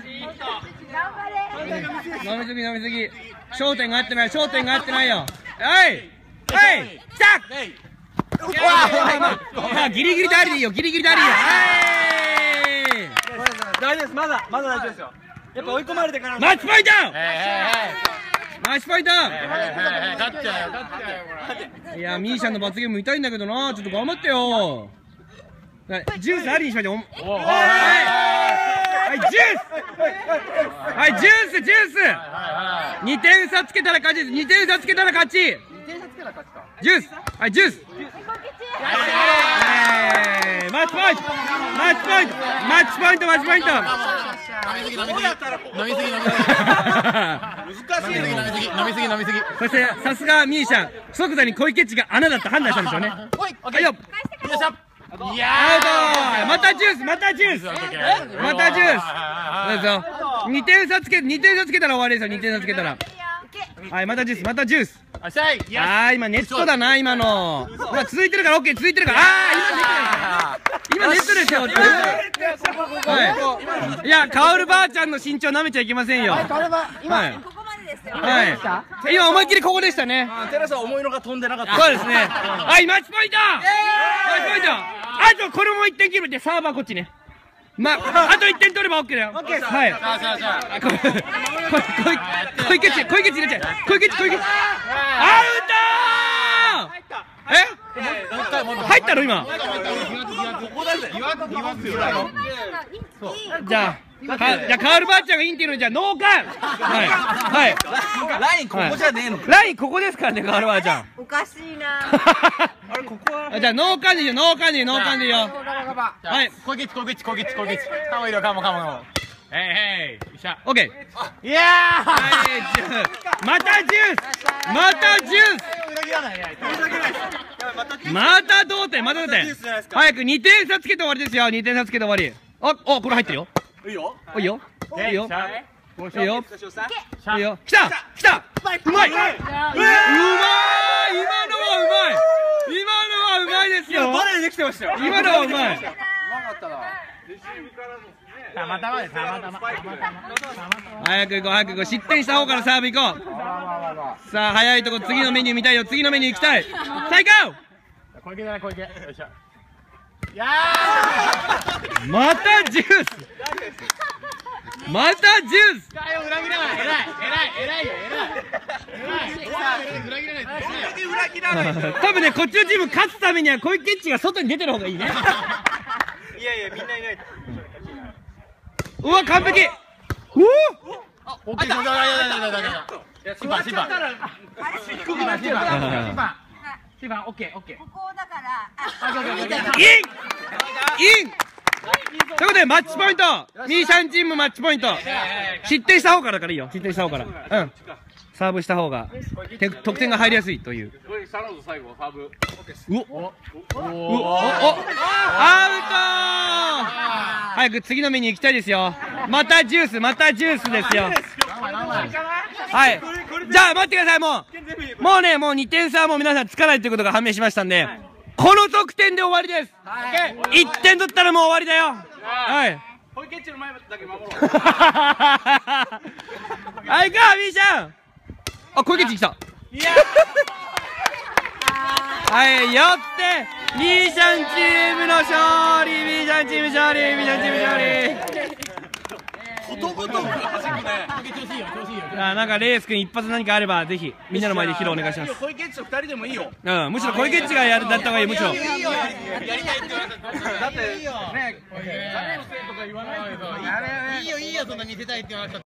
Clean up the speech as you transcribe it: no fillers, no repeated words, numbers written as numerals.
飲みすぎ飲みすぎ。焦点が合ってない、焦点が合ってないよ。はい、はい、来た。ギリギリでありでいいよ、ギリギリでありでいいよ。はい。 大丈夫です、まだ大丈夫ですよ。やっぱ追い込まれてからの。 マッチポイント。マッチポイント。いや、ミーシャンの罰ゲーム見たいんだけどな、ちょっと頑張ってよ。ジュースありにしましょう。はい、ジュース。はい、ジュース、ジュース。2点差つけたら勝ちです。2点差つけたら勝ち。ジュース。はい、ジュース。マッチポイント。マッチポイント。マッチポイント。マッチポイント。 飲みすぎ。 難しい。 飲みすぎ。 そしてさすがミーシャン、即座に小池っちが穴だと判断したんでしょうね。はいよ。いやー、またジュース、またジュース、またジュース。そうですよ。2点差つけたら終わりですよ。2点差つけたら。はい、またジュース、またジュース。あー、今ネットだな、今の。続いてるから、オッケー、続いてるから。あー、今ネットですよ。はい。いや、カオルばあちゃんの身長舐めちゃいけませんよ。はい。今思いっきりここでしたね。 テラスは重いのが飛んでなかった。 そうですね。はい、マッチポイント。マッチポイント。あとこれも1点切るって、サーバーこっちね。あと1点取れば OK だよ。はい。小池っち入れちゃう。小池っち。アウト。入ったの今。じゃあカールばあちゃんがインっていうのじゃノーカン。はい。 ラインここじゃねえの。 ラインここですからね、カールばあちゃん。 おかしいな。 あれここは。 じゃあノーカンでいいよ、ノーカンでいいよ。はい。 小口。カモいるカモ。へい。しゃ。 オッケー。いやー。またジュース。また同点。早く2点差つけて終わりですよ。2点差つけて終わり。これ入ってるよ。いいよ。いいよ。いいよ。来た。うまい。今のはうまいですよ。 バレーできてましたよ。 今のはうまい。 たまたま。 早く行こう。失点した方からサーブ行こう。さあ、早いとこ次のメニュー見たいよ。次のメニュー行きたい。さあ、行こう。 小池だね、小池。よいしょ。 またジュース。 裏切らない。偉い。 多分ね、こっちのチーム勝つためには小池っちが外に出てる方がいいね。 いや、みんないない。 うわ、完璧。 大きい。審判、オッケー。 ここだから。 イン。ということでマッチポイント。ミーシャンチームマッチポイント。失点した方からいいよ。失点した方から。うん。サーブした方が得点が入りやすいという。アウト。早く次のメニュー行きたいですよ。またジュースですよ。はい。じゃあ待ってください。もう2点差はもう皆さんつかないということが判明しましたんで、この得点で終わりです。1点取ったらもう終わりだよ。はい。 小池っちの前だけ守ろう。 はい、行こう、ミーシャン。小池っち来た。はい、よってミーシャンチームの勝利。ミーシャンチーム勝利。なんかレース君一発何かあればぜひみんなの前で披露お願いします。 小池っちと2人でもいいよ。 むしろ小池っちがやった方がいい。むしろ。 だってね、誰のせいとか言わないでさ。 いいよ、そんな見せたいって言わなくたって。